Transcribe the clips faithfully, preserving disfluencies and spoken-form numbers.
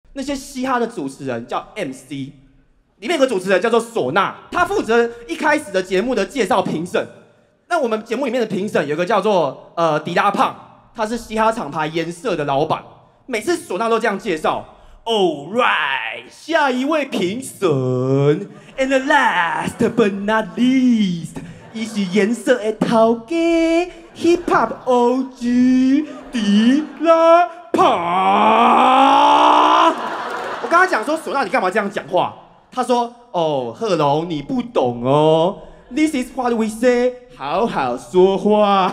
那些嘻哈的主持人叫 M C， 里面有个主持人叫做唢呐，他负责一开始的节目的介绍评审。那我们节目里面的评审有个叫做呃迪拉胖，他是嘻哈厂牌颜色的老板，每次唢呐都这样介绍。All right， 下一位评审 ，and the last but not least， 伊是颜色的头家 ，Hip Hop O G 迪拉胖。我跟他讲说，唢呐你干嘛这样讲话？他说，哦，贺龙你不懂哦 ，This is what we say， 好好说话。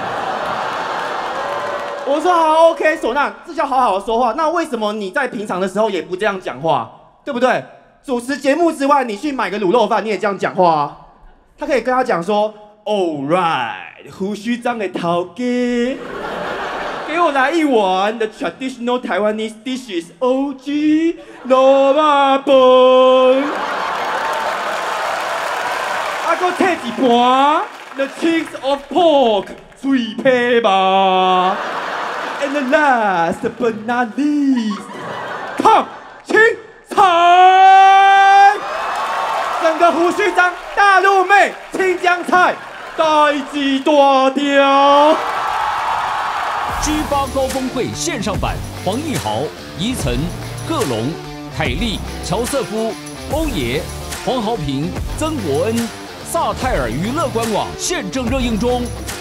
我说好 ，OK， 唢呐，这叫好好说话。那为什么你在平常的时候也不这样讲话，对不对？主持节目之外，你去买个卤肉饭，你也这样讲话啊。他可以跟他讲说 ，All right， 胡须章的头家，给我来一碗 the traditional Taiwanese dishes O G 萝卜饭，啊，搁摕一盘 the cheeks of pork 脆皮吧。And the last but not least， 烫青菜，整个胡须章大陆妹青江菜，代志大条。 G 八高峰会线上版，黄义豪、宜岑、贺龙、凯莉、乔瑟夫、欧爷、黄豪平、曾国恩、萨泰尔娱乐官网现正热映中。